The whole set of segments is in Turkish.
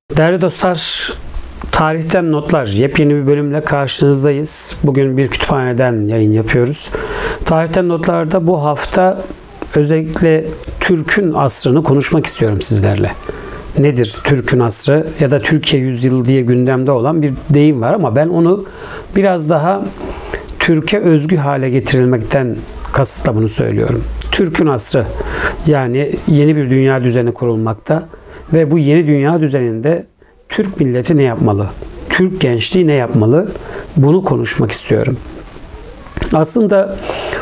Değerli dostlar, Tarihten Notlar yepyeni bir bölümle karşınızdayız. Bugün bir kütüphaneden yayın yapıyoruz. Tarihten Notlar'da bu hafta özellikle Türk'ün asrını konuşmak istiyorum sizlerle. Nedir Türk'ün asrı ya da Türkiye yüzyılı diye gündemde olan bir deyim var ama ben onu biraz daha Türkiye özgü hale getirilmekten kasıtla bunu söylüyorum. Türk'ün asrı, yani yeni bir dünya düzeni kurulmakta ve bu yeni dünya düzeninde Türk milleti ne yapmalı? Türk gençliği ne yapmalı? Bunu konuşmak istiyorum. Aslında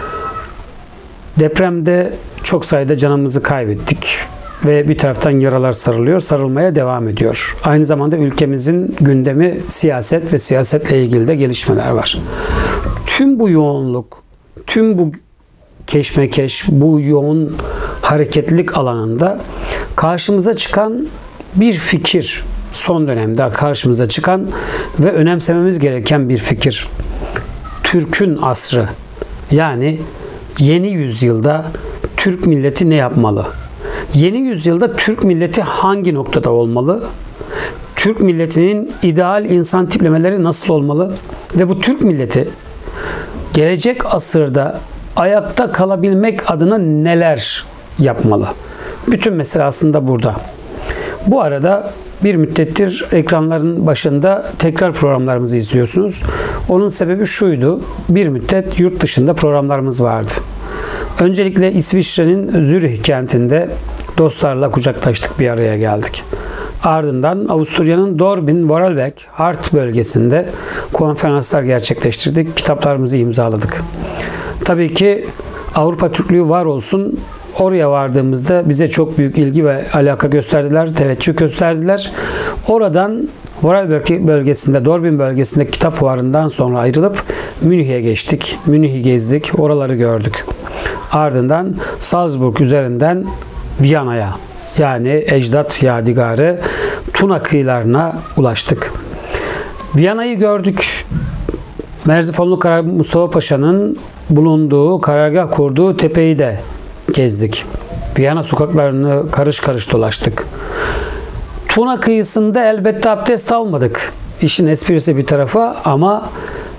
depremde çok sayıda canımızı kaybettik ve bir taraftan yaralar sarılıyor, sarılmaya devam ediyor. Aynı zamanda ülkemizin gündemi siyaset ve siyasetle ilgili de gelişmeler var. Tüm bu yoğunluk, tüm bu keşmekeş, bu yoğun hareketlilik alanında karşımıza çıkan bir fikir, son dönemde karşımıza çıkan ve önemsememiz gereken bir fikir. Türk'ün asrı, yani yeni yüzyılda Türk milleti ne yapmalı? Yeni yüzyılda Türk milleti hangi noktada olmalı? Türk milletinin ideal insan tiplemeleri nasıl olmalı? Ve bu Türk milleti gelecek asırda ayakta kalabilmek adına neler yapmalı? Bütün mesele aslında burada. Bu arada bir müddettir ekranların başında tekrar programlarımızı izliyorsunuz. Onun sebebi şuydu: bir müddet yurt dışında programlarımız vardı. Öncelikle İsviçre'nin Zürih kentinde dostlarla kucaklaştık, bir araya geldik. Ardından Avusturya'nın Dorbin, Vorarlberg, Hart bölgesinde konferanslar gerçekleştirdik. Kitaplarımızı imzaladık. Tabii ki Avrupa Türklüğü var olsun, oraya vardığımızda bize çok büyük ilgi ve alaka gösterdiler, teveccüh gösterdiler. Oradan Vorarlberg bölgesinde, Dorbin bölgesinde kitap fuarından sonra ayrılıp Münih'e geçtik. Münih'i gezdik, oraları gördük. Ardından Salzburg üzerinden Viyana'ya, yani ecdat yadigarı Tuna kıyılarına ulaştık. Viyana'yı gördük. Merzifonlu Mustafa Paşa'nın bulunduğu, karargah kurduğu tepeyi de gezdik. Viyana sokaklarını karış karış dolaştık. Tuna kıyısında elbette abdest almadık. İşin esprisi bir tarafa, ama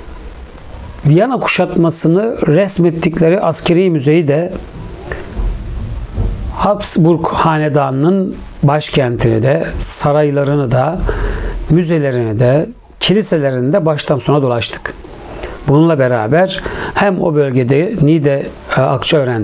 Viyana kuşatmasını resmettikleri askeri müzeyi de, Habsburg Hanedanı'nın başkentini de, saraylarını da, müzelerini de, kiliselerini de baştan sona dolaştık. Bununla beraber hem o bölgede Niğde Akçaören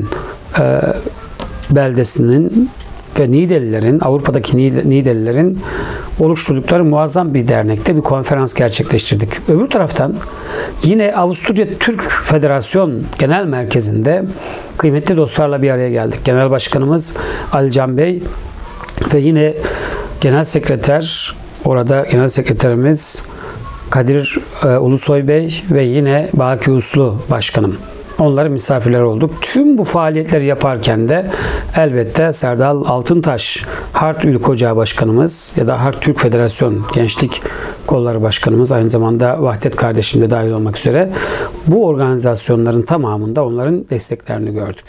beldesinin ve Niğdelilerin, Avrupa'daki Niğdelilerin oluşturdukları muazzam bir dernekte bir konferans gerçekleştirdik. Öbür taraftan yine Avusturya Türk Federasyon Genel Merkezi'nde kıymetli dostlarla bir araya geldik. Genel Başkanımız Ali Can Bey ve yine Genel Sekreter, orada Genel Sekreterimiz Kadir Ulusoy Bey ve yine Baki Uslu Başkanım. Onların misafirleri olduk. Tüm bu faaliyetleri yaparken de elbette Serdal Altıntaş, Hart Ülke Ocağı Başkanımız ya da Hart Türk Federasyon Gençlik Kolları Başkanımız, aynı zamanda Vahdet kardeşim de dahil olmak üzere, bu organizasyonların tamamında onların desteklerini gördük.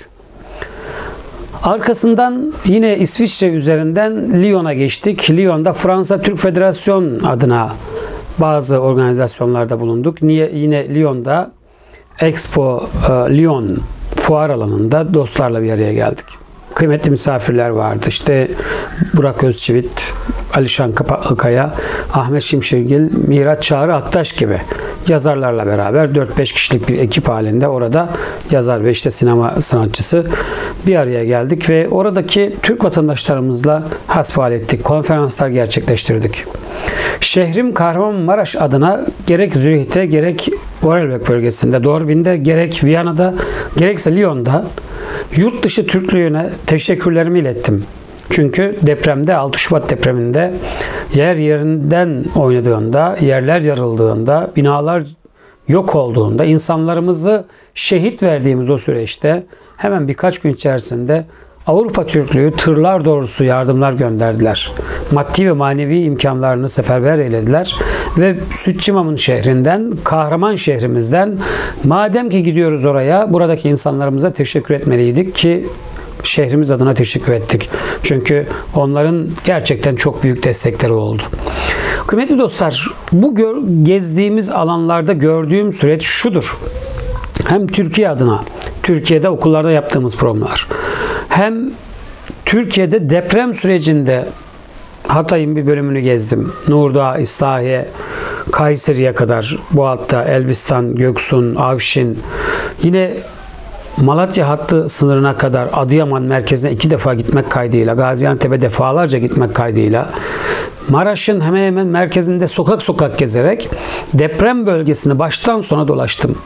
Arkasından yine İsviçre üzerinden Lyon'a geçtik. Lyon'da Fransa Türk Federasyon adına bazı organizasyonlarda bulunduk. Yine Lyon'da Expo Lyon fuar alanında dostlarla bir araya geldik. Kıymetli misafirler vardı. İşte Burak Özçivit, Alişan Kapaklıkaya, Ahmet Şimşirgil, Miraç Çağrı Aktaş gibi yazarlarla beraber 4-5 kişilik bir ekip halinde orada yazar ve işte sinema sanatçısı bir araya geldik ve oradaki Türk vatandaşlarımızla hasbihal ettik. Konferanslar gerçekleştirdik. Şehrim Kahramanmaraş adına gerek Zürih'te, gerek Vorarlberg bölgesinde, Dorbin'de, gerek Viyana'da, gerekse Lyon'da yurt dışı Türklüğüne teşekkürlerimi ilettim. Çünkü depremde, 6 Şubat depreminde yer yerinden oynadığında, yerler yarıldığında, binalar yok olduğunda, insanlarımızı şehit verdiğimiz o süreçte hemen birkaç gün içerisinde Avrupa Türklüğü tırlar doğrusu yardımlar gönderdiler. Maddi ve manevi imkanlarını seferber eylediler ve Sütçümam'ın şehrinden, kahraman şehrimizden, madem ki gidiyoruz oraya, buradaki insanlarımıza teşekkür etmeliydik ki şehrimiz adına teşekkür ettik. Çünkü onların gerçekten çok büyük destekleri oldu. Kıymetli dostlar, bu gezdiğimiz alanlarda gördüğüm süreç şudur. Hem Türkiye adına, Türkiye'de okullarda yaptığımız programlar, hem Türkiye'de deprem sürecinde Hatay'ın bir bölümünü gezdim. Nurdağ, İslahiye, Kayseri'ye kadar, bu hatta Elbistan, Göksun, Avşin, yine Malatya hattı sınırına kadar Adıyaman merkezine 2 defa gitmek kaydıyla, Gaziantep'e defalarca gitmek kaydıyla, Maraş'ın hemen hemen merkezinde sokak sokak gezerek deprem bölgesini baştan sona dolaştım.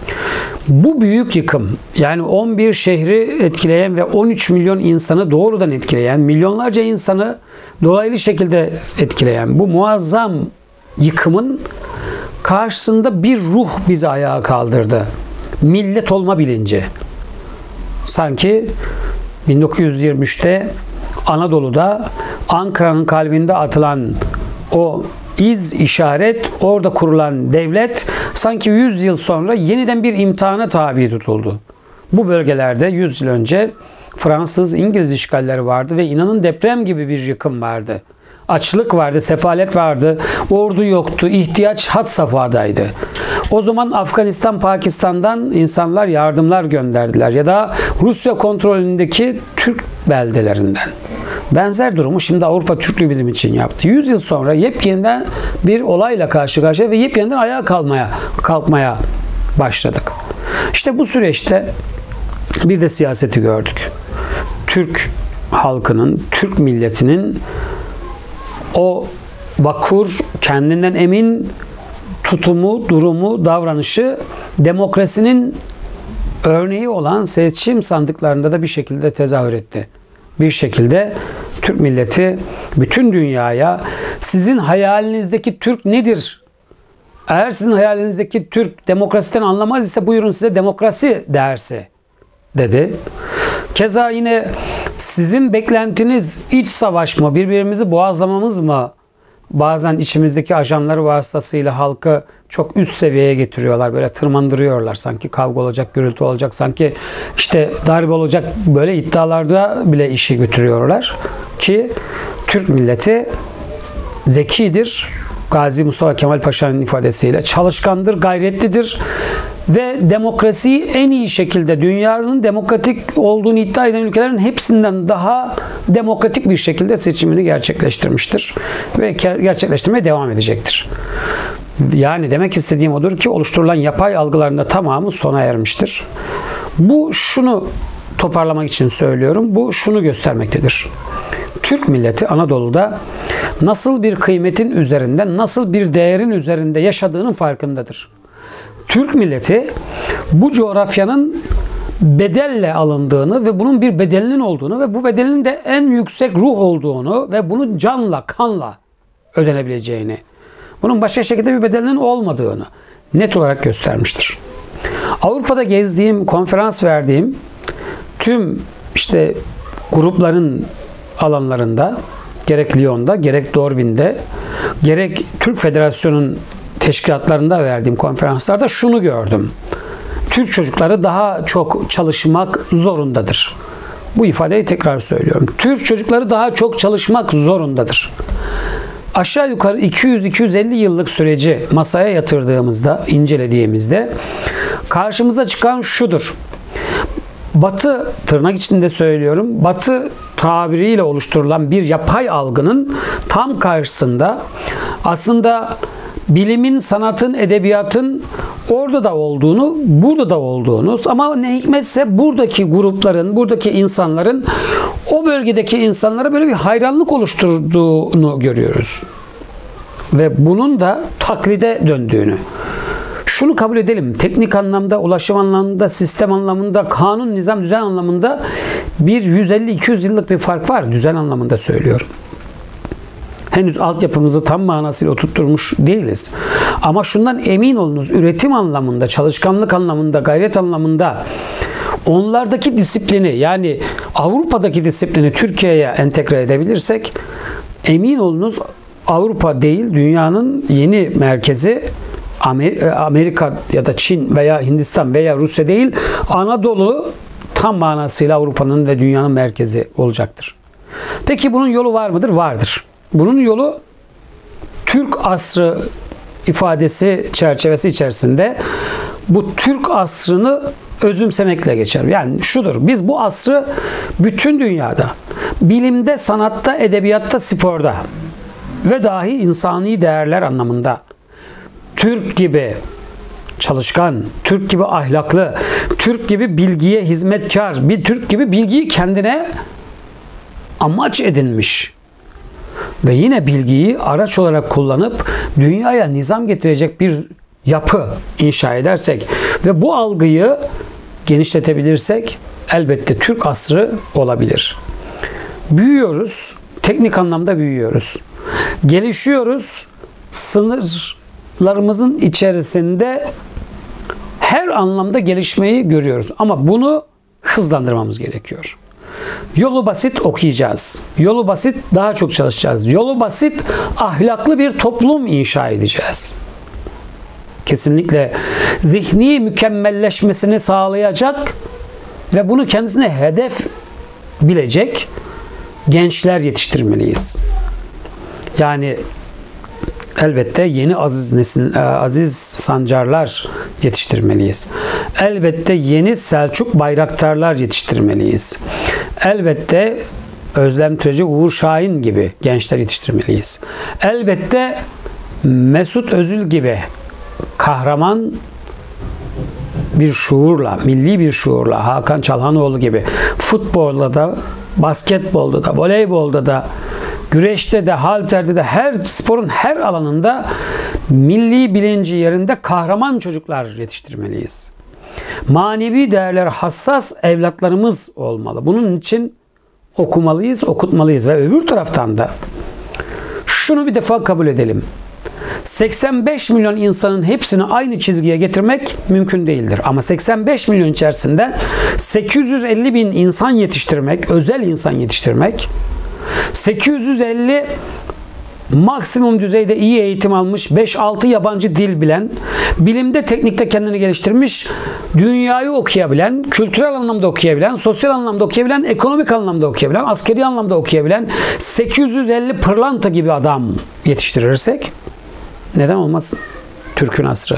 Bu büyük yıkım, yani 11 şehri etkileyen ve 13 milyon insanı doğrudan etkileyen, milyonlarca insanı dolaylı şekilde etkileyen bu muazzam yıkımın karşısında bir ruh bizi ayağa kaldırdı. Millet olma bilinci. Sanki 1923'te Anadolu'da, Ankara'nın kalbinde atılan o iz, işaret, orada kurulan devlet sanki 100 yıl sonra yeniden bir imtihana tabi tutuldu. Bu bölgelerde 100 yıl önce Fransız, İngiliz işgalleri vardı ve inanın deprem gibi bir yıkım vardı. Açlık vardı, sefalet vardı, ordu yoktu, ihtiyaç had safhadaydı. O zaman Afganistan, Pakistan'dan insanlar yardımlar gönderdiler ya da Rusya kontrolündeki Türk beldelerinden. Benzer durumu şimdi Avrupa Türklüğü bizim için yaptı. 100 yıl sonra yepyeniden bir olayla karşı karşıya ve yepyenden ayağa kalkmaya başladık. İşte bu süreçte bir de siyaseti gördük. Türk halkının, Türk milletinin o vakur, kendinden emin tutumu, durumu, davranışı demokrasinin örneği olan seçim sandıklarında da bir şekilde tezahür etti. Bir şekilde Türk milleti bütün dünyaya sizin hayalinizdeki Türk nedir? Eğer sizin hayalinizdeki Türk demokrasiden anlamaz ise buyurun size demokrasi dersi dedi. Keza yine sizin beklentiniz iç savaş mı, birbirimizi boğazlamamız mı? Bazen içimizdeki ajanları vasıtasıyla halkı çok üst seviyeye getiriyorlar. Böyle tırmandırıyorlar. Sanki kavga olacak, gürültü olacak. Sanki işte darbe olacak. Böyle iddialarda bile işi götürüyorlar. Ki Türk milleti zekidir. Gazi Mustafa Kemal Paşa'nın ifadesiyle çalışkandır, gayretlidir ve demokrasiyi en iyi şekilde dünyanın demokratik olduğunu iddia eden ülkelerin hepsinden daha demokratik bir şekilde seçimini gerçekleştirmiştir ve gerçekleştirmeye devam edecektir. Yani demek istediğim odur ki oluşturulan yapay algıların da tamamı sona ermiştir. Bu şunu toparlamak için söylüyorum. Bu şunu göstermektedir. Türk milleti Anadolu'da nasıl bir kıymetin üzerinde, nasıl bir değerin üzerinde yaşadığının farkındadır. Türk milleti bu coğrafyanın bedelle alındığını ve bunun bir bedelinin olduğunu ve bu bedelinin de en yüksek ruh olduğunu ve bunun canla, kanla ödenebileceğini, bunun başka şekilde bir bedelinin olmadığını net olarak göstermiştir. Avrupa'da gezdiğim, konferans verdiğim tüm işte grupların alanlarında, gerek Lyon'da, gerek Dorbin'de, gerek Türk Federasyonu'nun teşkilatlarında verdiğim konferanslarda şunu gördüm. Türk çocukları daha çok çalışmak zorundadır. Bu ifadeyi tekrar söylüyorum. Türk çocukları daha çok çalışmak zorundadır. Aşağı yukarı 200-250 yıllık süreci masaya yatırdığımızda, incelediğimizde karşımıza çıkan şudur. Batı, tırnak içinde söylüyorum, Batı tabiriyle oluşturulan bir yapay algının tam karşısında aslında bilimin, sanatın, edebiyatın orada da olduğunu, burada da olduğunu ama ne hikmetse buradaki grupların, buradaki insanların o bölgedeki insanlara böyle bir hayranlık oluşturduğunu görüyoruz. Ve bunun da taklide döndüğünü. Şunu kabul edelim. Teknik anlamda, ulaşım anlamında, sistem anlamında, kanun, nizam, düzen anlamında bir 150-200 yıllık bir fark var. Düzen anlamında söylüyorum. Henüz altyapımızı tam manasıyla oturtturmuş değiliz. Ama şundan emin olunuz, üretim anlamında, çalışkanlık anlamında, gayret anlamında onlardaki disiplini, yani Avrupa'daki disiplini Türkiye'ye entegre edebilirsek emin olunuz Avrupa değil, dünyanın yeni merkezi Amerika ya da Çin veya Hindistan veya Rusya değil, Anadolu tam manasıyla Avrupa'nın ve dünyanın merkezi olacaktır. Peki bunun yolu var mıdır? Vardır. Bunun yolu Türk asrı ifadesi çerçevesi içerisinde bu Türk asrını özümsemekle geçer. Yani şudur, biz bu asrı bütün dünyada, bilimde, sanatta, edebiyatta, sporda ve dahi insani değerler anlamında Türk gibi çalışkan, Türk gibi ahlaklı, Türk gibi bilgiye hizmetkar, bir Türk gibi bilgiyi kendine amaç edinmiş ve yine bilgiyi araç olarak kullanıp dünyaya nizam getirecek bir yapı inşa edersek ve bu algıyı genişletebilirsek elbette Türk asrı olabilir. Büyüyoruz, teknik anlamda büyüyoruz. Gelişiyoruz, sınırlarımızın içerisinde her anlamda gelişmeyi görüyoruz. Ama bunu hızlandırmamız gerekiyor. Yolu basit okuyacağız. Yolu basit daha çok çalışacağız. Yolu basit ahlaklı bir toplum inşa edeceğiz. Kesinlikle zihni mükemmelleşmesini sağlayacak ve bunu kendisine hedef bilecek gençler yetiştirmeliyiz. Yani elbette yeni aziz sancarlar yetiştirmeliyiz. Elbette yeni Selçuk bayraktarlar yetiştirmeliyiz. Elbette Özlem Türeci, Uğur Şahin gibi gençler yetiştirmeliyiz. Elbette Mesut Özil gibi kahraman bir şuurla, milli bir şuurla, Hakan Çalhanoğlu gibi futbolda da, basketbolda da, voleybolda da, güreşte de, halterde de, her sporun her alanında milli bilinci yerinde kahraman çocuklar yetiştirmeliyiz. Manevi değerler hassas evlatlarımız olmalı. Bunun için okumalıyız, okutmalıyız ve öbür taraftan da şunu bir defa kabul edelim. 85 milyon insanın hepsini aynı çizgiye getirmek mümkün değildir. Ama 85 milyon içerisinde 850 bin insan yetiştirmek, özel insan yetiştirmek, 850 maksimum düzeyde iyi eğitim almış, 5-6 yabancı dil bilen, bilimde, teknikte kendini geliştirmiş, dünyayı okuyabilen, kültürel anlamda okuyabilen, sosyal anlamda okuyabilen, ekonomik anlamda okuyabilen, askeri anlamda okuyabilen 850 pırlanta gibi adam yetiştirirsek neden olmasın? Türk'ün asrı.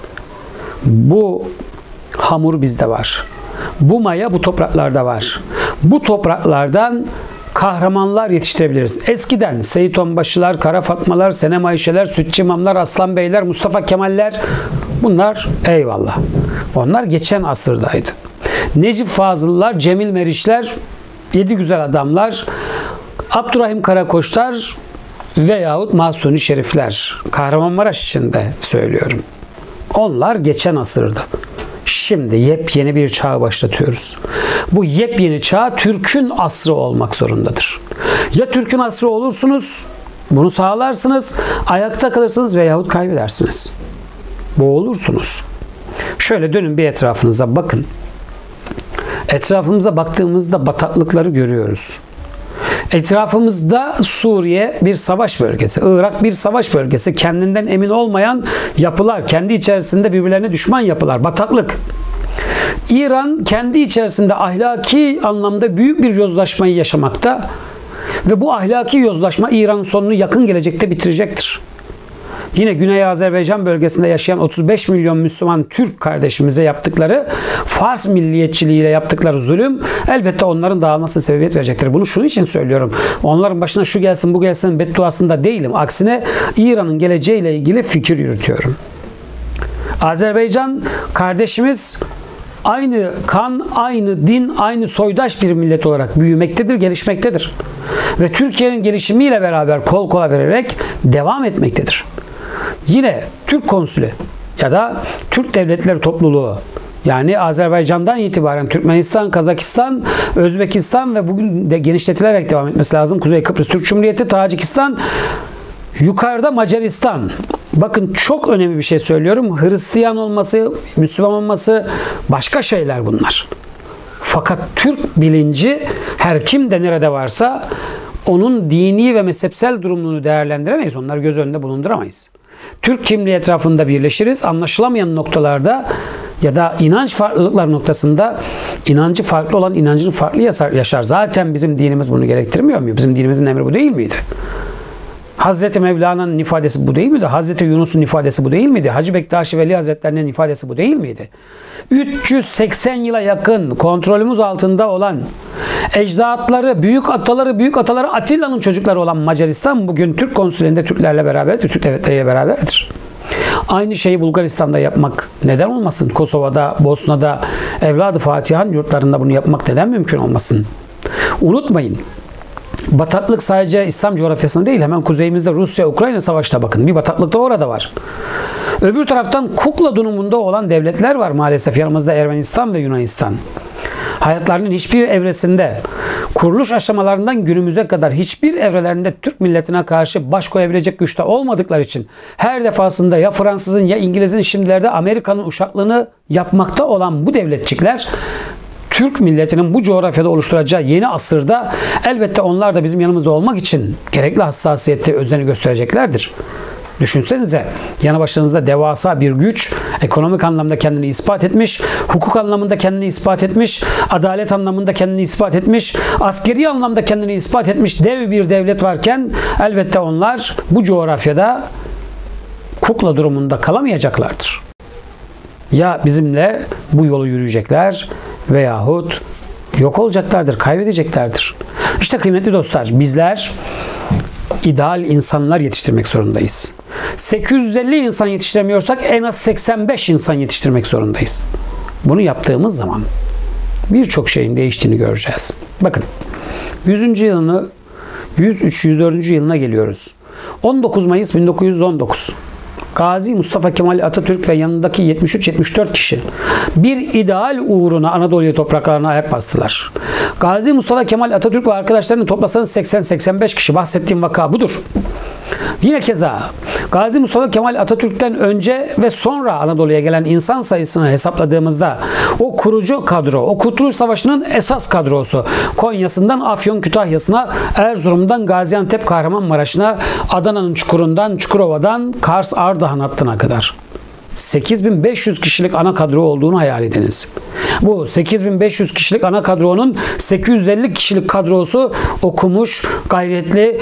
Bu hamur bizde var. Bu maya bu topraklarda var. Bu topraklardan kahramanlar yetiştirebiliriz. Eskiden Seyit Onbaşılar, Kara Fatmalar, Senem Ayşeler, Sütçü İmamlar, Aslan Beyler, Mustafa Kemaller, bunlar eyvallah. Onlar geçen asırdaydı. Necip Fazıllar, Cemil Meriçler, Yedi Güzel Adamlar, Abdurrahim Karakoçlar veyahut Mahsuni Şerifler. Kahramanmaraş için de söylüyorum. Onlar geçen asırdı. Şimdi yepyeni bir çağ başlatıyoruz. Bu yepyeni çağ Türk'ün asrı olmak zorundadır. Ya Türk'ün asrı olursunuz, bunu sağlarsınız, ayakta kalırsınız veyahut kaybedersiniz. Boğulursunuz. Şöyle dönün bir etrafınıza bakın. Etrafımıza baktığımızda bataklıkları görüyoruz. Etrafımızda Suriye bir savaş bölgesi, Irak bir savaş bölgesi, kendinden emin olmayan yapılar, kendi içerisinde birbirlerine düşman yapılar, bataklık. İran kendi içerisinde ahlaki anlamda büyük bir yozlaşmayı yaşamakta ve bu ahlaki yozlaşma İran'ın sonunu yakın gelecekte bitirecektir. Yine Güney Azerbaycan bölgesinde yaşayan 35 milyon Müslüman Türk kardeşimize yaptıkları, Fars milliyetçiliğiyle yaptıkları zulüm elbette onların dağılmasına sebebiyet verecektir. Bunu şunun için söylüyorum. Onların başına şu gelsin bu gelsin bedduasında değilim. Aksine İran'ın geleceğiyle ilgili fikir yürütüyorum. Azerbaycan kardeşimiz aynı kan, aynı din, aynı soydaş bir millet olarak büyümektedir, gelişmektedir. Ve Türkiye'nin gelişimiyle beraber kol kola vererek devam etmektedir. Yine Türk konsülü ya da Türk Devletleri Topluluğu, yani Azerbaycan'dan itibaren Türkmenistan, Kazakistan, Özbekistan ve bugün de genişletilerek devam etmesi lazım. Kuzey Kıbrıs Türk Cumhuriyeti, Tacikistan, yukarıda Macaristan. Bakın çok önemli bir şey söylüyorum. Hristiyan olması, Müslüman olması başka şeyler bunlar. Fakat Türk bilinci her kim de nerede varsa onun dini ve mezhepsel durumunu değerlendiremeyiz. Onları göz önünde bulunduramayız. Türk kimliği etrafında birleşiriz. Anlaşılamayan noktalarda ya da inanç farklılıkları noktasında inancı farklı olan inancını farklı yaşar. Zaten bizim dinimiz bunu gerektirmiyor mu? Bizim dinimizin emri bu değil miydi? Hazreti Mevlana'nın ifadesi bu değil miydi? Hazreti Yunus'un ifadesi bu değil miydi? Hacı Bektaş Veli Hazretleri'nin ifadesi bu değil miydi? 380 yıla yakın kontrolümüz altında olan ecdatları, büyük ataları Atilla'nın çocukları olan Macaristan bugün Türk konsülünde Türklerle beraberdir, Türk devletleriyle beraberdir. Aynı şeyi Bulgaristan'da yapmak neden olmasın? Kosova'da, Bosna'da, Evladı Fatiha'nın yurtlarında bunu yapmak neden mümkün olmasın? Unutmayın. Bataklık sadece İslam coğrafyasında değil, hemen kuzeyimizde Rusya-Ukrayna savaşta bakın. Bir bataklık da orada var. Öbür taraftan kukla durumunda olan devletler var maalesef. Yanımızda Ermenistan ve Yunanistan. Hayatlarının hiçbir evresinde, kuruluş aşamalarından günümüze kadar hiçbir evrelerinde Türk milletine karşı baş koyabilecek güçte olmadıkları için her defasında ya Fransız'ın ya İngiliz'in, şimdilerde Amerika'nın uşaklığını yapmakta olan bu devletçikler Türk milletinin bu coğrafyada oluşturacağı yeni asırda elbette onlar da bizim yanımızda olmak için gerekli hassasiyeti, özeni göstereceklerdir. Düşünsenize, yanı başınızda devasa bir güç, ekonomik anlamda kendini ispat etmiş, hukuk anlamında kendini ispat etmiş, adalet anlamında kendini ispat etmiş, askeri anlamda kendini ispat etmiş dev bir devlet varken elbette onlar bu coğrafyada kukla durumunda kalamayacaklardır. Ya bizimle bu yolu yürüyecekler veyahut yok olacaklardır, kaybedeceklerdir. İşte kıymetli dostlar, bizler ideal insanlar yetiştirmek zorundayız. 850 insan yetiştiremiyorsak en az 85 insan yetiştirmek zorundayız. Bunu yaptığımız zaman birçok şeyin değiştiğini göreceğiz. Bakın 100. yılını 103-104. yılına geliyoruz. 19 Mayıs 1919. Gazi Mustafa Kemal Atatürk ve yanındaki 73-74 kişi bir ideal uğruna Anadolu topraklarına ayak bastılar. Gazi Mustafa Kemal Atatürk ve arkadaşlarını toplasanız 80-85 kişi, bahsettiğim vaka budur. Yine keza Gazi Mustafa Kemal Atatürk'ten önce ve sonra Anadolu'ya gelen insan sayısını hesapladığımızda o kurucu kadro, o Kurtuluş Savaşı'nın esas kadrosu, Konya'sından Afyon Kütahya'sına, Erzurum'dan Gaziantep Kahramanmaraş'ına, Adana'nın Çukur'undan Çukurova'dan Kars Ardahan hattına kadar 8500 kişilik ana kadro olduğunu hayal ediniz. Bu 8500 kişilik ana kadronun 850 kişilik kadrosu okumuş, gayretli,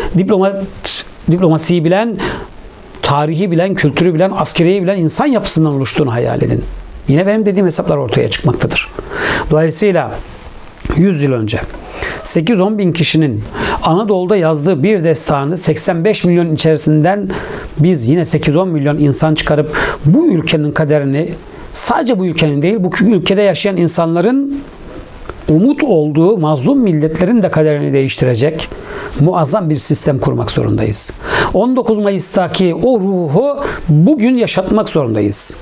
diplomasiyi bilen, tarihi bilen, kültürü bilen, askeriyi bilen insan yapısından oluştuğunu hayal edin. Yine benim dediğim hesaplar ortaya çıkmaktadır. Dolayısıyla 100 yıl önce 8-10 bin kişinin Anadolu'da yazdığı bir destanı 85 milyon içerisinden biz yine 8-10 milyon insan çıkarıp bu ülkenin kaderini, sadece bu ülkenin değil, bu ülkede yaşayan insanların umut olduğu mazlum milletlerin de kaderini değiştirecek muazzam bir sistem kurmak zorundayız. 19 Mayıs'taki o ruhu bugün yaşatmak zorundayız.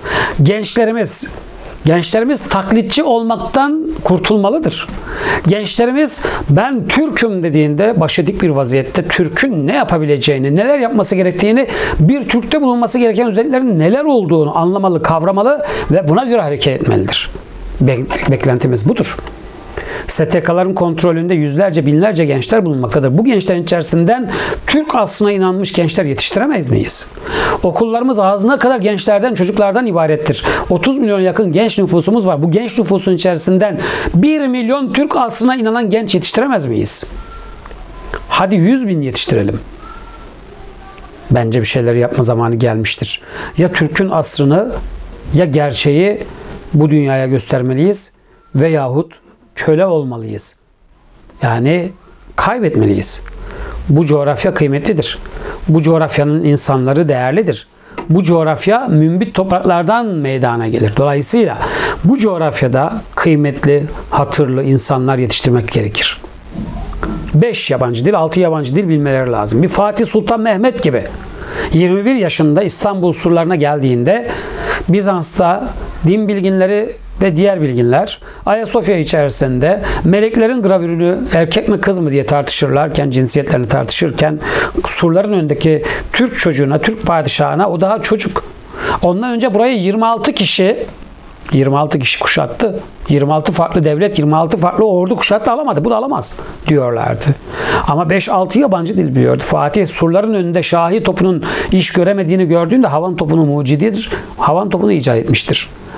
Gençlerimiz taklitçi olmaktan kurtulmalıdır. Gençlerimiz ben Türk'üm dediğinde başı dik bir vaziyette Türk'ün ne yapabileceğini, neler yapması gerektiğini, bir Türk'te bulunması gereken özelliklerin neler olduğunu anlamalı, kavramalı ve buna göre hareket etmelidir. Beklentimiz budur. STK'ların kontrolünde yüzlerce, binlerce gençler bulunmaktadır. Bu gençlerin içerisinden Türk aslına inanmış gençler yetiştiremeyiz miyiz? Okullarımız ağzına kadar gençlerden, çocuklardan ibarettir. 30 milyona yakın genç nüfusumuz var. Bu genç nüfusun içerisinden 1 milyon Türk aslına inanan genç yetiştiremez miyiz? Hadi 100 bin yetiştirelim. Bence bir şeyler yapma zamanı gelmiştir. Ya Türk'ün asrını ya gerçeği bu dünyaya göstermeliyiz veyahut köle olmalıyız. Yani kaybetmeliyiz. Bu coğrafya kıymetlidir. Bu coğrafyanın insanları değerlidir. Bu coğrafya mümbit topraklardan meydana gelir. Dolayısıyla bu coğrafyada kıymetli, hatırlı insanlar yetiştirmek gerekir. 5 yabancı dil, 6 yabancı dil bilmeleri lazım. Bir Fatih Sultan Mehmet gibi 21 yaşında İstanbul surlarına geldiğinde Bizans'ta din bilginleri ve diğer bilginler Ayasofya içerisinde meleklerin gravürünü erkek mi kız mı diye tartışırlarken, cinsiyetlerini tartışırken surların önündeki Türk çocuğuna, Türk padişahına, o daha çocuk. Ondan önce burayı 26 kişi kuşattı. 26 farklı devlet, 26 farklı ordu kuşattı, alamadı. Bu da alamaz diyorlardı. Ama 5-6 yabancı dil biliyordu. Fatih surların önünde şahi topunun iş göremediğini gördüğünde havan topunun mucididir. Havan topunu icat etmiştir.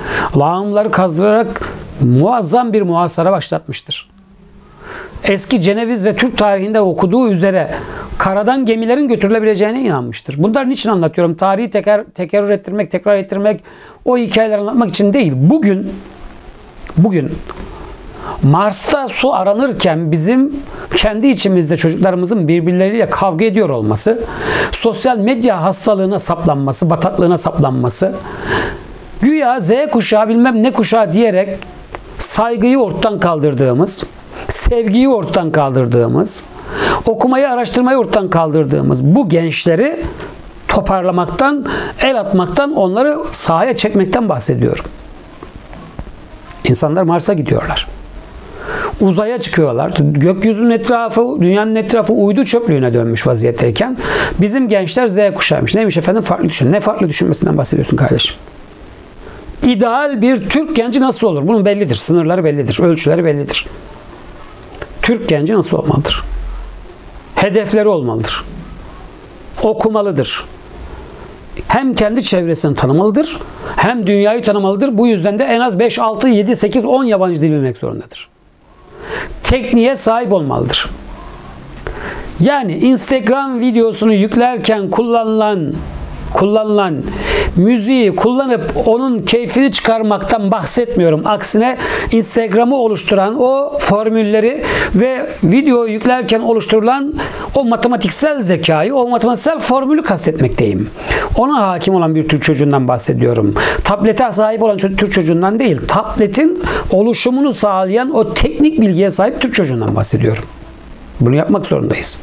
lağımları kazdırarak muazzam bir muhasara başlatmıştır. Eski Ceneviz ve Türk tarihinde okuduğu üzere karadan gemilerin götürülebileceğine inanmıştır. Bunları niçin anlatıyorum? Tarihi tekrar ettirmek, o hikayeleri anlatmak için değil. Bugün Mars'ta su aranırken bizim kendi içimizde çocuklarımızın birbirleriyle kavga ediyor olması, sosyal medya hastalığına saplanması, bataklığına saplanması, güya Z kuşağı bilmem ne kuşağı diyerek saygıyı ortadan kaldırdığımız, sevgiyi ortadan kaldırdığımız, okumayı, araştırmayı ortadan kaldırdığımız bu gençleri toparlamaktan, el atmaktan, onları sahaya çekmekten bahsediyorum. İnsanlar Mars'a gidiyorlar. Uzaya çıkıyorlar. Gökyüzünün etrafı, dünyanın etrafı uydu çöplüğüne dönmüş vaziyetteyken bizim gençler Z kuşağıymış. Neymiş efendim? Farklı düşün. Ne farklı düşünmesinden bahsediyorsun kardeşim? İdeal bir Türk genci nasıl olur? Bunun bellidir. Sınırları bellidir. Ölçüleri bellidir. Türk genci nasıl olmalıdır? Hedefleri olmalıdır. Okumalıdır. Hem kendi çevresini tanımalıdır, hem dünyayı tanımalıdır. Bu yüzden de en az 5, 6, 7, 8, 10 yabancı dil bilmek zorundadır. Tekniğe sahip olmalıdır. Yani Instagram videosunu yüklerken kullanılan müziği kullanıp onun keyfini çıkarmaktan bahsetmiyorum. Aksine Instagram'ı oluşturan o formülleri ve video yüklerken oluşturulan o matematiksel zekayı, o matematiksel formülü kastetmekteyim. Ona hakim olan bir Türk çocuğundan bahsediyorum. Tablete sahip olan Türk çocuğundan değil, tabletin oluşumunu sağlayan o teknik bilgiye sahip Türk çocuğundan bahsediyorum. Bunu yapmak zorundayız.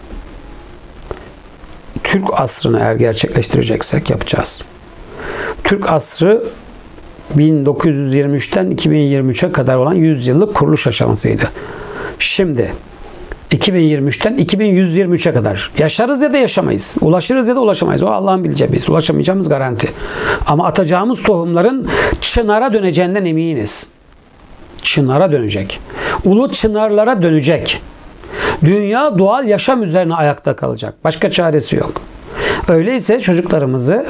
Türk asrını eğer gerçekleştireceksek yapacağız. Türk asrı 1923'ten 2023'e kadar olan 100 yıllık kuruluş aşamasıydı. Şimdi 2023'ten 2123'e kadar yaşarız ya da yaşamayız. Ulaşırız ya da ulaşamayız. O Allah'ın bileceği biz. Ulaşamayacağımız garanti. Ama atacağımız tohumların çınara döneceğinden eminiz. Çınara dönecek. Ulu çınarlara dönecek. Dünya doğal yaşam üzerine ayakta kalacak. Başka çaresi yok. Öyleyse çocuklarımızı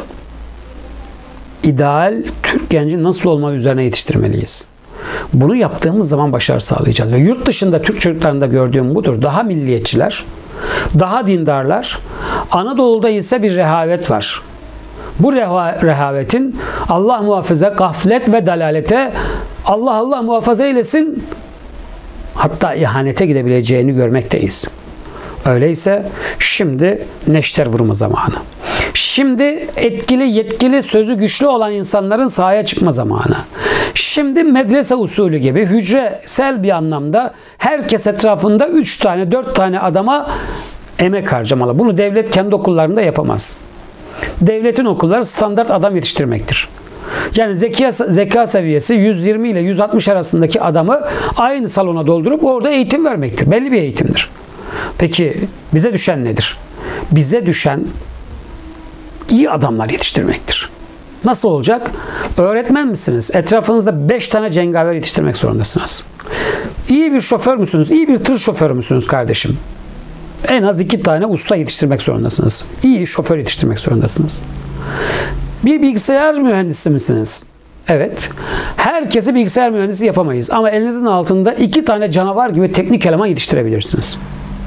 ideal Türk genci nasıl olmalı üzerine yetiştirmeliyiz. Bunu yaptığımız zaman başarı sağlayacağız. Ve yurt dışında Türk çocuklarında gördüğüm budur. Daha milliyetçiler, daha dindarlar. Anadolu'da ise bir rehavet var. Bu rehavetin Allah muhafaza gaflet ve dalalete Allah muhafaza eylesin, hatta ihanete gidebileceğini görmekteyiz. Öyleyse şimdi neşter vurma zamanı. Şimdi etkili, yetkili, sözü güçlü olan insanların sahaya çıkma zamanı. Şimdi medrese usulü gibi hücresel bir anlamda herkes etrafında 3 tane, 4 tane adama emek harcamalı. Bunu devlet kendi okullarında yapamaz. Devletin okulları standart adam yetiştirmektir. Yani zeka seviyesi 120 ile 160 arasındaki adamı aynı salona doldurup orada eğitim vermektir. Belli bir eğitimdir. Peki bize düşen nedir? Bize düşen iyi adamlar yetiştirmektir. Nasıl olacak? Öğretmen misiniz? Etrafınızda 5 tane cengaver yetiştirmek zorundasınız. İyi bir şoför müsünüz? İyi bir tır şoförü müsünüz kardeşim? En az 2 tane usta yetiştirmek zorundasınız. İyi şoför yetiştirmek zorundasınız. Bir bilgisayar mühendisi misiniz? Evet. Herkesi bilgisayar mühendisi yapamayız. Ama elinizin altında 2 tane canavar gibi teknik eleman yetiştirebilirsiniz.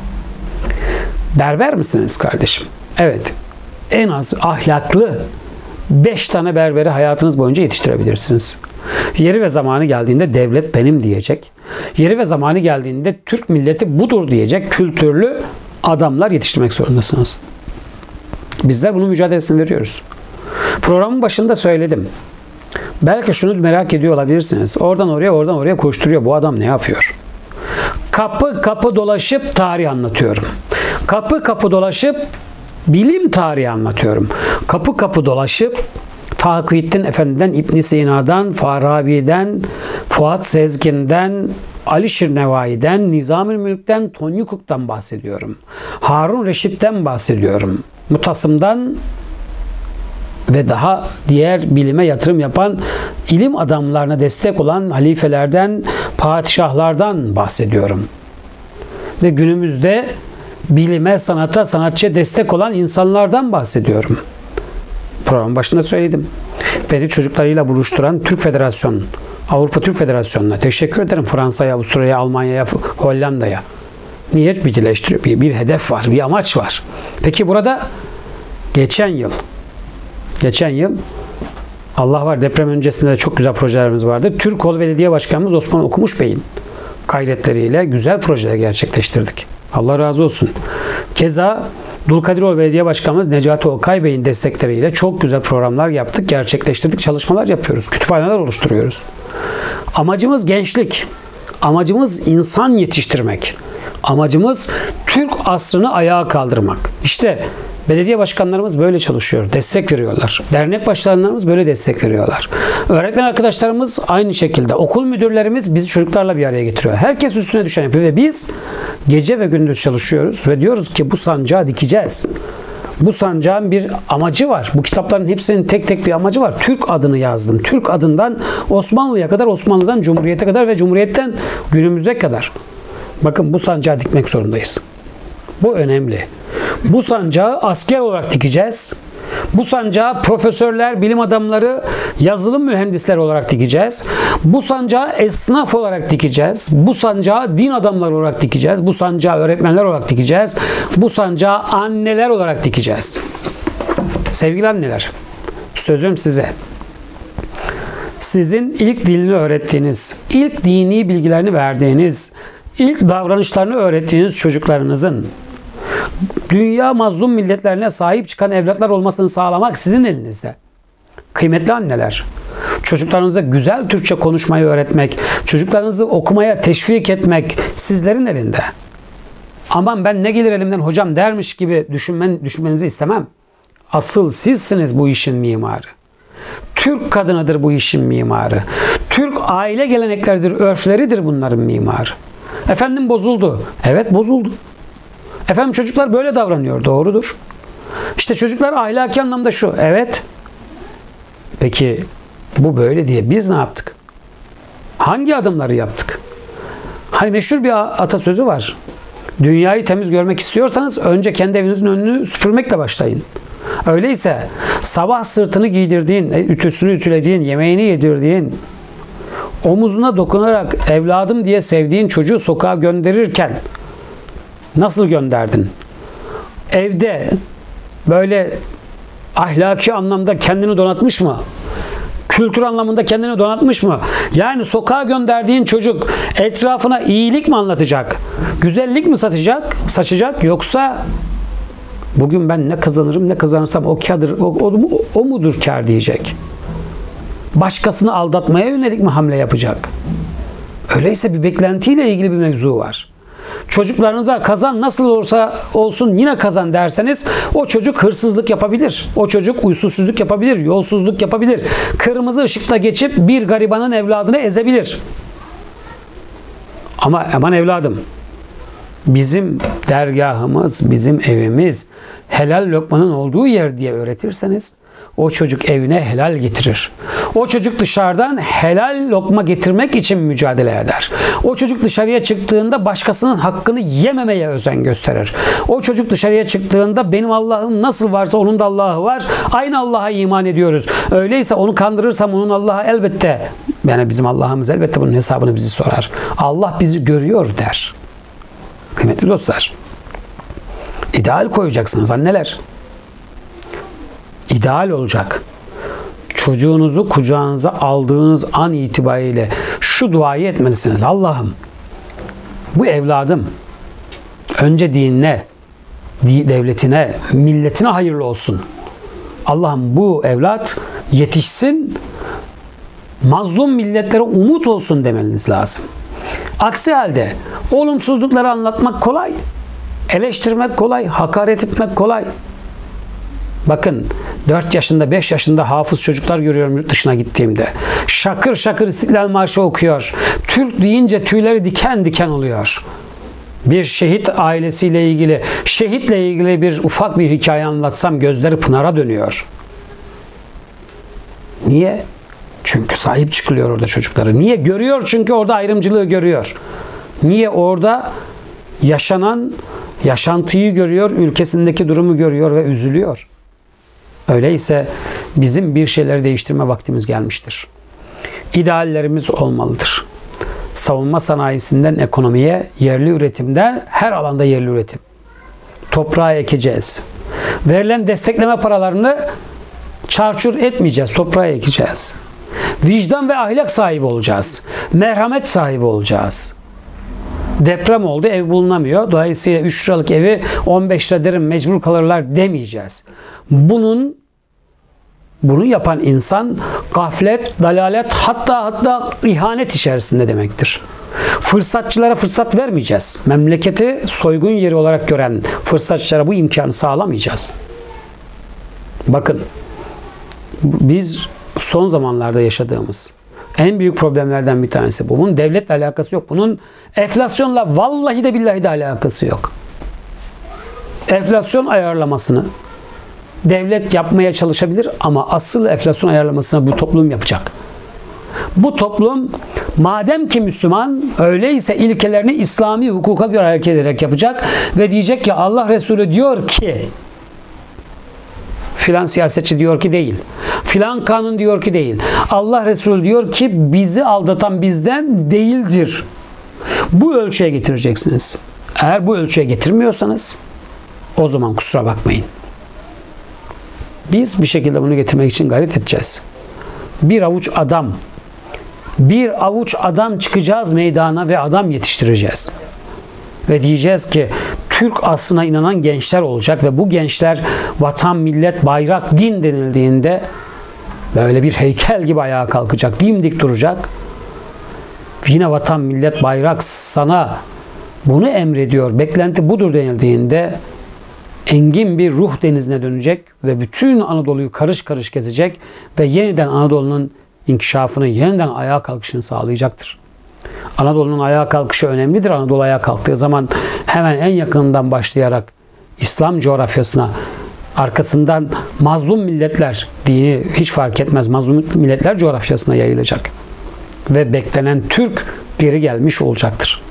Berber misiniz kardeşim? Evet. En az ahlaklı 5 tane berberi hayatınız boyunca yetiştirebilirsiniz. Yeri ve zamanı geldiğinde devlet benim diyecek. Yeri ve zamanı geldiğinde Türk milleti budur diyecek kültürlü adamlar yetiştirmek zorundasınız. Bizler bunun mücadelesini veriyoruz. Programın başında söyledim. Belki şunu merak ediyor olabilirsiniz. Oradan oraya koşturuyor. Bu adam ne yapıyor? Kapı kapı dolaşıp tarih anlatıyorum. Kapı kapı dolaşıp bilim tarihi anlatıyorum. Kapı kapı dolaşıp Takiyüddin Efendi'den, İbn Sina'dan, Farabi'den, Fuat Sezgin'den, Ali Şirnevai'den, Nizamül Mülk'ten, Tonyukuk'tan bahsediyorum. Harun Reşit'ten bahsediyorum. Mutasım'dan ve daha diğer bilime yatırım yapan ilim adamlarına destek olan halifelerden, padişahlardan bahsediyorum. Ve günümüzde bilime, sanata, sanatçıya destek olan insanlardan bahsediyorum. Programın başında söyledim. beni çocuklarıyla buluşturan Türk Federasyonu, Avrupa Türk Federasyonu'na teşekkür ederim. Fransa'ya, Avusturya'ya, Almanya'ya, Hollanda'ya. Niyet birleştiriyor. Bir hedef var, bir amaç var. Peki burada geçen yıl Allah var, deprem öncesinde de çok güzel projelerimiz vardı. Türkoğlu Belediye Başkanımız Osman Okumuş Bey'in gayretleriyle güzel projeler gerçekleştirdik. Allah razı olsun. Keza Dulkadiroğlu Belediye Başkanımız Necati Okay Bey'in destekleriyle çok güzel programlar yaptık, gerçekleştirdik, çalışmalar yapıyoruz. Kütüphaneler oluşturuyoruz. Amacımız gençlik. Amacımız insan yetiştirmek. Amacımız Türk asrını ayağa kaldırmak. İşte belediye başkanlarımız böyle çalışıyor. Destek veriyorlar. Dernek başkanlarımız böyle destek veriyorlar. Öğretmen arkadaşlarımız aynı şekilde. Okul müdürlerimiz bizi çocuklarla bir araya getiriyor. Herkes üstüne düşen yapıyor ve biz gece ve gündüz çalışıyoruz ve diyoruz ki bu sancağı dikeceğiz. Bu sancağın bir amacı var. Bu kitapların hepsinin tek tek bir amacı var. Türk adını yazdım. Türk adından Osmanlı'ya kadar, Osmanlı'dan Cumhuriyet'e kadar ve Cumhuriyet'ten günümüze kadar. Bakın bu sancağı dikmek zorundayız. Bu önemli. Bu sancağı asker olarak dikeceğiz. Bu sancağı profesörler, bilim adamları, yazılım mühendisleri olarak dikeceğiz. Bu sancağı esnaf olarak dikeceğiz. Bu sancağı din adamları olarak dikeceğiz. Bu sancağı öğretmenler olarak dikeceğiz. Bu sancağı anneler olarak dikeceğiz. Sevgili anneler, sözüm size. Sizin ilk dilini öğrettiğiniz, ilk dini bilgilerini verdiğiniz, ilk davranışlarını öğrettiğiniz çocuklarınızın dünya mazlum milletlerine sahip çıkan evlatlar olmasını sağlamak sizin elinizde. Kıymetli anneler, çocuklarınıza güzel Türkçe konuşmayı öğretmek, çocuklarınızı okumaya teşvik etmek sizlerin elinde. Aman ben ne gelir elimden hocam dermiş gibi düşünmenizi istemem. Asıl sizsiniz bu işin mimarı. Türk kadınıdır bu işin mimarı. Türk aile gelenekleridir, örfleridir bunların mimarı. Efendim bozuldu. Evet bozuldu. Efendim çocuklar böyle davranıyor. Doğrudur. İşte çocuklar ahlaki anlamda şu. Evet. Peki bu böyle diye biz ne yaptık? Hangi adımları yaptık? Hani meşhur bir atasözü var. Dünyayı temiz görmek istiyorsanız önce kendi evinizin önünü süpürmekle başlayın. Öyleyse sabah sırtını giydirdiğin, ütüsünü ütülediğin, yemeğini yedirdiğin, omuzuna dokunarak evladım diye sevdiğin çocuğu sokağa gönderirken nasıl gönderdin? Evde böyle ahlaki anlamda kendini donatmış mı? Kültür anlamında kendini donatmış mı? Yani sokağa gönderdiğin çocuk etrafına iyilik mi anlatacak? Güzellik mi saçacak? Yoksa bugün ben ne kazanırım ne kazanırsam o mudur kar diyecek? Başkasını aldatmaya yönelik mi hamle yapacak? Öyleyse bir beklentiyle ilgili bir mevzu var. Çocuklarınıza kazan nasıl olursa olsun yine kazan derseniz o çocuk hırsızlık yapabilir. O çocuk uysuzluk yapabilir, yolsuzluk yapabilir. Kırmızı ışıkta geçip bir garibanın evladını ezebilir. Ama aman evladım, bizim dergahımız, bizim evimiz helal lokmanın olduğu yer diye öğretirseniz o çocuk evine helal getirir. O çocuk dışarıdan helal lokma getirmek için mücadele eder. O çocuk dışarıya çıktığında başkasının hakkını yememeye özen gösterir. O çocuk dışarıya çıktığında benim Allah'ım nasıl varsa onun da Allah'ı var. Aynı Allah'a iman ediyoruz. Öyleyse onu kandırırsam onun Allah'ı elbette, yani bizim Allah'ımız elbette bunun hesabını bizi sorar. Allah bizi görüyor der. Kıymetli dostlar, ideal koyacaksınız anneler. İdeal olacak. Çocuğunuzu kucağınıza aldığınız an itibariyle şu duayı etmelisiniz. Allah'ım bu evladım önce dinine, devletine, milletine hayırlı olsun. Allah'ım bu evlat yetişsin, mazlum milletlere umut olsun demeniz lazım. Aksi halde olumsuzlukları anlatmak kolay, eleştirmek kolay, hakaret etmek kolay. Bakın 4 yaşında 5 yaşında hafız çocuklar görüyorum yurt dışına gittiğimde. Şakır şakır İstiklal Marşı okuyor. Türk deyince tüyleri diken diken oluyor. Bir şehit ailesiyle ilgili, şehitle ilgili bir ufak bir hikaye anlatsam gözleri pınara dönüyor. Niye? Çünkü sahip çıkılıyor orada çocukları. Niye? Görüyor çünkü orada ayrımcılığı görüyor. Niye? Orada yaşantıyı görüyor, ülkesindeki durumu görüyor ve üzülüyor. Öyleyse bizim bir şeyleri değiştirme vaktimiz gelmiştir. İdeallerimiz olmalıdır. Savunma sanayisinden ekonomiye, yerli üretimden her alanda yerli üretim. Toprağa ekeceğiz. Verilen destekleme paralarını çarçur etmeyeceğiz, toprağa ekeceğiz. Vicdan ve ahlak sahibi olacağız. Merhamet sahibi olacağız. Deprem oldu, ev bulunamıyor. Dolayısıyla 3 liralık evi 15 lira derim mecbur kalırlar demeyeceğiz. Bunu yapan insan gaflet, dalalet, hatta ihanet içerisinde demektir. Fırsatçılara fırsat vermeyeceğiz. Memleketi soygun yeri olarak gören fırsatçılara bu imkanı sağlamayacağız. Bakın, biz son zamanlarda yaşadığımız en büyük problemlerden bir tanesi bu. Bunun devletle alakası yok. Bunun enflasyonla vallahi de billahi de alakası yok. Enflasyon ayarlamasını devlet yapmaya çalışabilir ama asıl enflasyon ayarlamasını bu toplum yapacak. Bu toplum madem ki Müslüman, öyleyse ilkelerini İslami hukuka göre hareket ederek yapacak ve diyecek ki Allah Resulü diyor ki, filan siyasetçi diyor ki değil, filan kanun diyor ki değil, Allah Resulü diyor ki bizi aldatan bizden değildir. Bu ölçüye getireceksiniz. Eğer bu ölçüye getirmiyorsanız o zaman kusura bakmayın. Biz bir şekilde bunu getirmek için gayret edeceğiz. Bir avuç adam çıkacağız meydana ve adam yetiştireceğiz. Ve diyeceğiz ki Türk aslına inanan gençler olacak ve bu gençler vatan, millet, bayrak, din denildiğinde böyle bir heykel gibi ayağa kalkacak, dimdik duracak. Yine vatan, millet, bayrak sana bunu emrediyor, beklenti budur denildiğinde engin bir ruh denizine dönecek ve bütün Anadolu'yu karış karış gezecek ve yeniden Anadolu'nun inkişafını, yeniden ayağa kalkışını sağlayacaktır. Anadolu'nun ayağa kalkışı önemlidir. Anadolu ayağa kalktığı zaman hemen en yakından başlayarak İslam coğrafyasına, arkasından mazlum milletler, dini hiç fark etmez, mazlum milletler coğrafyasına yayılacak. Ve beklenen Türk geri gelmiş olacaktır.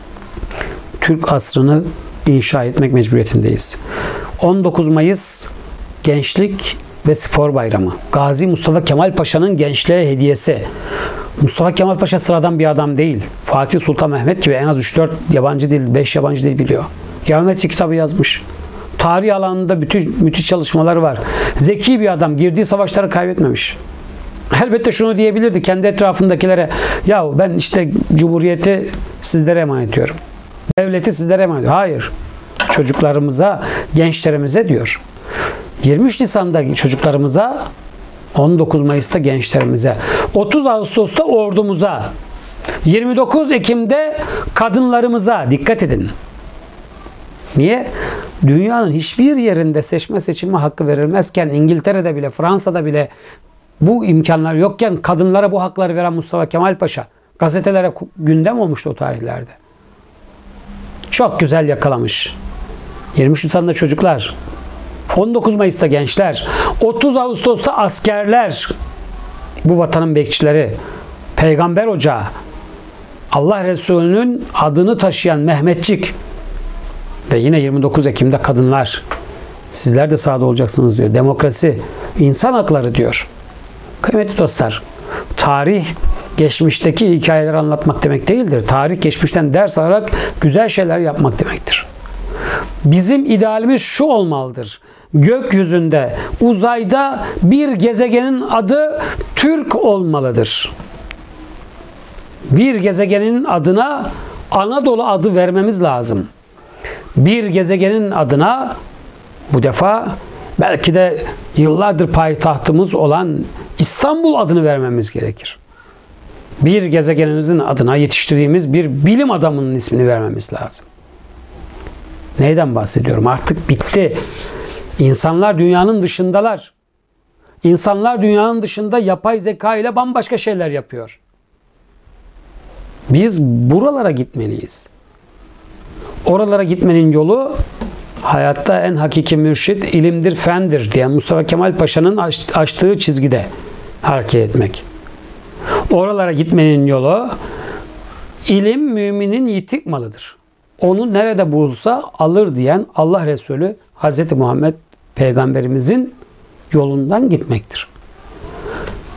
Türk asrını inşa etmek mecburiyetindeyiz. 19 Mayıs Gençlik ve Spor Bayramı. Gazi Mustafa Kemal Paşa'nın gençliğe hediyesi. Mustafa Kemal Paşa sıradan bir adam değil. Fatih Sultan Mehmet gibi en az 3-4 yabancı dil, 5 yabancı dil biliyor. Geometri kitabı yazmış. Tarih alanında müthiş çalışmaları var. Zeki bir adam, girdiği savaşları kaybetmemiş. Elbette şunu diyebilirdi kendi etrafındakilere. Ya ben işte Cumhuriyeti sizlere emanet ediyorum. Devleti sizlere emanet ediyorum. Hayır. Çocuklarımıza, gençlerimize diyor. 23 Nisan'da çocuklarımıza, 19 Mayıs'ta gençlerimize, 30 Ağustos'ta ordumuza, 29 Ekim'de kadınlarımıza dikkat edin. Niye? Dünyanın hiçbir yerinde seçme seçilme hakkı verilmezken, İngiltere'de bile, Fransa'da bile bu imkanlar yokken kadınlara bu hakları veren Mustafa Kemal Paşa gazetelere gündem olmuştu o tarihlerde. Çok güzel yakalamış. 23 Nisan'da çocuklar, 19 Mayıs'ta gençler, 30 Ağustos'ta askerler, bu vatanın bekçileri, Peygamber Ocağı, Allah Resulü'nün adını taşıyan Mehmetçik ve yine 29 Ekim'de kadınlar. Sizler de sahada olacaksınız diyor. Demokrasi, insan hakları diyor. Kıymetli dostlar, tarih geçmişteki hikayeleri anlatmak demek değildir. Tarih geçmişten ders alarak güzel şeyler yapmak demektir. Bizim idealimiz şu olmalıdır. Gökyüzünde, uzayda bir gezegenin adı Türk olmalıdır. Bir gezegenin adına Anadolu adı vermemiz lazım. Bir gezegenin adına bu defa belki de yıllardır payitahtımız olan İstanbul adını vermemiz gerekir. Bir gezegenimizin adına yetiştirdiğimiz bir bilim adamının ismini vermemiz lazım. Neyden bahsediyorum? Artık bitti. İnsanlar dünyanın dışındalar. İnsanlar dünyanın dışında yapay zeka ile bambaşka şeyler yapıyor. Biz buralara gitmeliyiz. Oralara gitmenin yolu hayatta en hakiki mürşit ilimdir, fendir diyen Mustafa Kemal Paşa'nın açtığı çizgide hareket etmek. Oralara gitmenin yolu ilim müminin yitik malıdır. Onu nerede bulursa alır diyen Allah Resulü Hz. Muhammed Peygamberimizin yolundan gitmektir.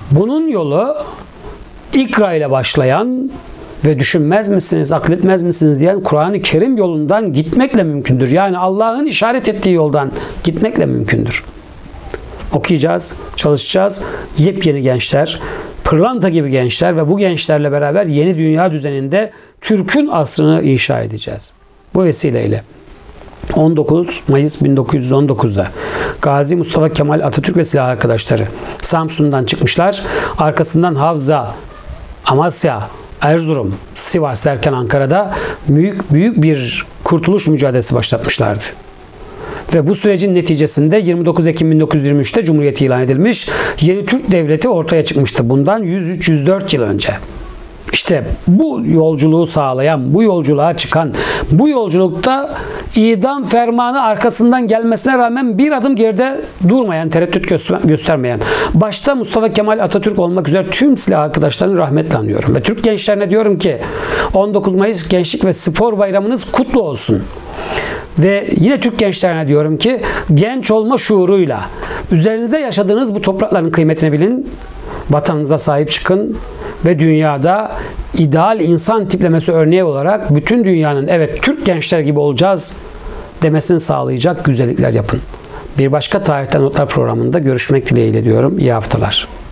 Bunun yolu ikra ile başlayan ve düşünmez misiniz, akletmez misiniz diyen Kur'an-ı Kerim yolundan gitmekle mümkündür. Yani Allah'ın işaret ettiği yoldan gitmekle mümkündür. Okuyacağız, çalışacağız. Yepyeni gençler, pırlanta gibi gençler ve bu gençlerle beraber yeni dünya düzeninde Türk'ün asrını inşa edeceğiz. Bu vesileyle 19 Mayıs 1919'da Gazi Mustafa Kemal Atatürk ve silah arkadaşları Samsun'dan çıkmışlar. Arkasından Havza, Amasya, Erzurum, Sivas derken Ankara'da büyük bir kurtuluş mücadelesi başlatmışlardı. Ve bu sürecin neticesinde 29 Ekim 1923'te Cumhuriyet ilan edilmiş, yeni Türk Devleti ortaya çıkmıştı. Bundan 103-104 yıl önce. İşte bu yolculuğu sağlayan, bu yolculuğa çıkan, bu yolculukta idam fermanı arkasından gelmesine rağmen bir adım geride durmayan, tereddüt göstermeyen, başta Mustafa Kemal Atatürk olmak üzere tüm silah arkadaşlarını rahmetle anıyorum. Ve Türk gençlerine diyorum ki 19 Mayıs Gençlik ve Spor Bayramınız kutlu olsun. Ve yine Türk gençlerine diyorum ki genç olma şuuruyla üzerinize yaşadığınız bu toprakların kıymetini bilin, vatanınıza sahip çıkın ve dünyada ideal insan tiplemesi örneği olarak bütün dünyanın evet Türk gençler gibi olacağız demesini sağlayacak güzellikler yapın. Bir başka Tarihten Notlar programında görüşmek dileğiyle diyorum. İyi haftalar.